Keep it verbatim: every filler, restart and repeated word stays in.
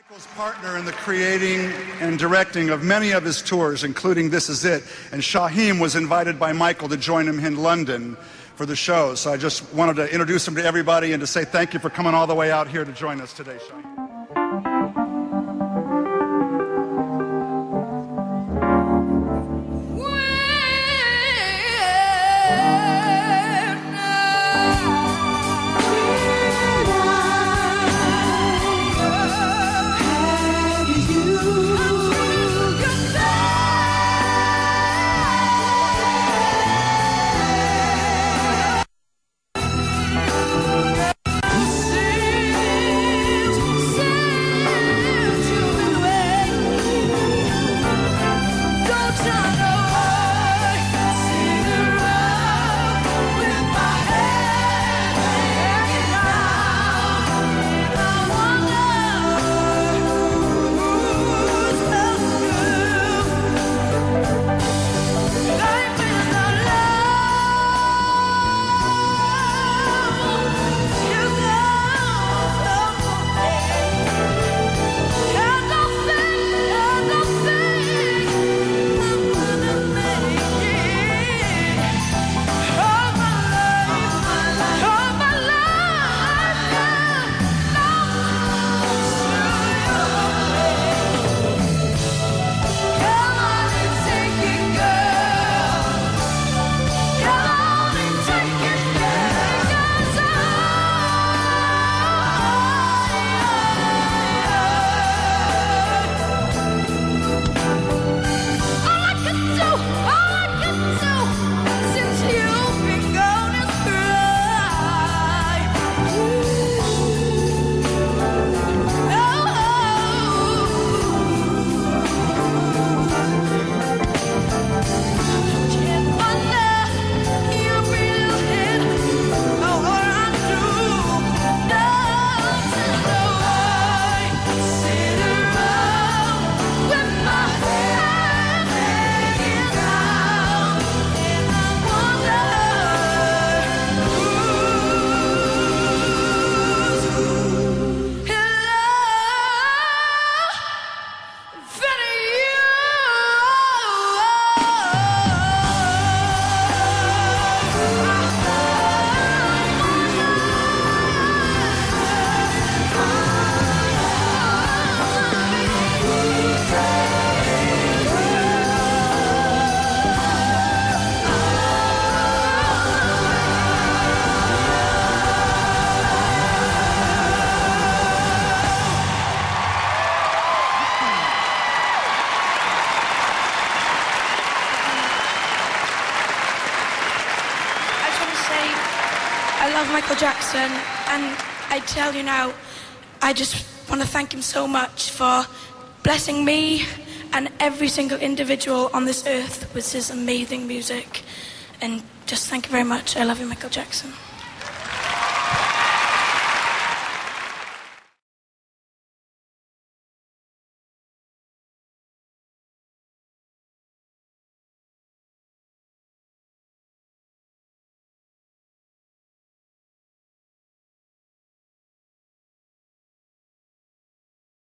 Michael's partner in the creating and directing of many of his tours, including This Is It, and Shaheem was invited by Michael to join him in London for the show. So I just wanted to introduce him to everybody and to say thank you for coming all the way out here to join us today, Shaheem. I love Michael Jackson, and I tell you now, I just want to thank him so much for blessing me and every single individual on this earth with his amazing music. And just thank you very much. I love you, Michael Jackson.